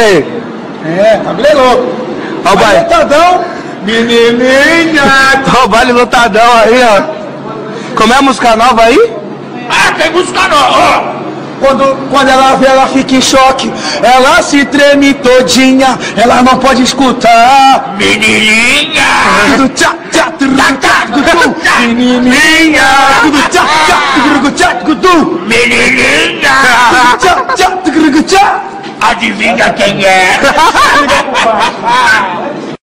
aí. Tá louco. Olha o baile. Lotadão, menininha. Olha o baile lotadão aí, ó. Como é a música nova aí? Tem música nova, ó. Quando ela vê, ela fica em choque. Ela se treme todinha. Ela não pode escutar. Menininha. Tudo tchá, tchá, menininha. Tudo tchá, tchá, menininha. Tchá, tchá, tchá. Adivinha quem é?